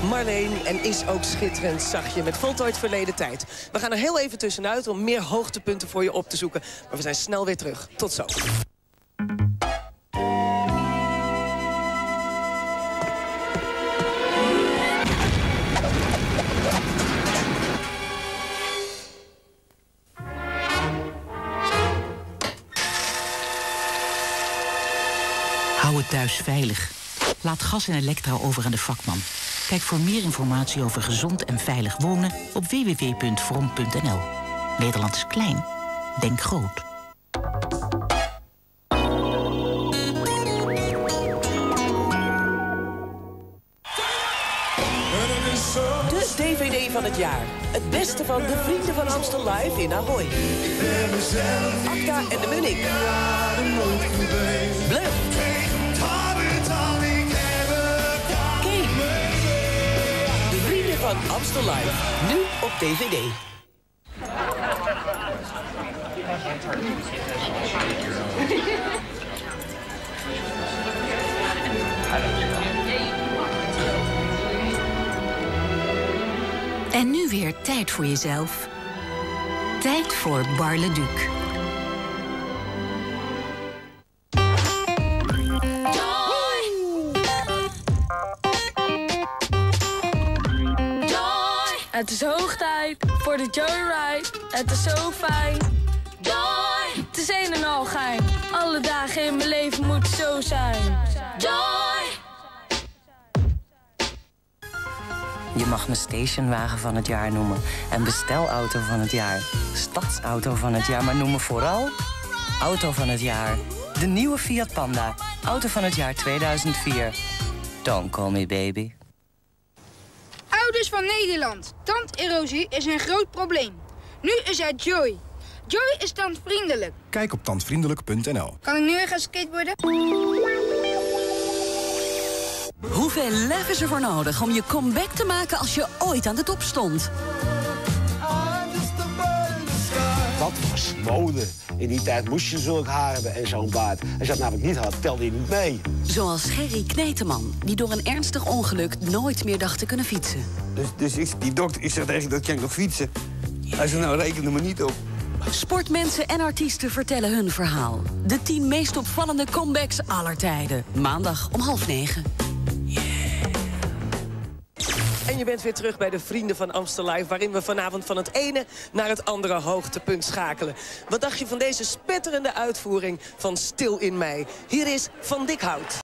Marleen en is ook schitterend, zag je, met voltooid verleden tijd. We gaan er heel even tussenuit om meer hoogtepunten voor je op te zoeken. Maar we zijn snel weer terug. Tot zo. Hou het thuis veilig. Laat gas en elektra over aan de vakman. Kijk voor meer informatie over gezond en veilig wonen op www.vrom.nl. Nederland is klein. Denk groot. De DVD van het jaar. Het beste van de Vrienden van Amstel Live in Ahoy. Acta en de Munnik. Bluff. Kane. De Vrienden van Amstel Live. Nu op DVD. En nu weer tijd voor jezelf. Tijd voor Bar-le-Duc. Het is hoog tijd voor de Joyride. Het is zo fijn. Joy! Het is een en al gein. Alle dagen in mijn leven moeten zo zijn. Joy! Je mag me stationwagen van het jaar noemen. En bestelauto van het jaar. Stadsauto van het jaar. Maar noem me vooral auto van het jaar. De nieuwe Fiat Panda. Auto van het jaar 2004. Don't call me baby. Ouders van Nederland. Tanderosie is een groot probleem. Nu is er Joy. Joy is tandvriendelijk. Kijk op tandvriendelijk.nl. Kan ik nu weer gaan skateboarden? Hoeveel lef is er voor nodig om je comeback te maken als je ooit aan de top stond? Dat was mode. In die tijd moest je zulk haar hebben en zo'n baard. Als je dat namelijk niet had, telde je niet mee. Zoals Gerry Kneteman, die door een ernstig ongeluk nooit meer dacht te kunnen fietsen. Dus die dokter, ik zeg tegen dat kan ik nog fietsen. Hij zei, nou, reken er maar niet op. Sportmensen en artiesten vertellen hun verhaal. De 10 meest opvallende comebacks aller tijden. Maandag om 8:30. En je bent weer terug bij de Vrienden van Amstel Live, waarin we vanavond van het ene naar het andere hoogtepunt schakelen. Wat dacht je van deze spetterende uitvoering van Stil in Mei? Hier is Van Dikhout.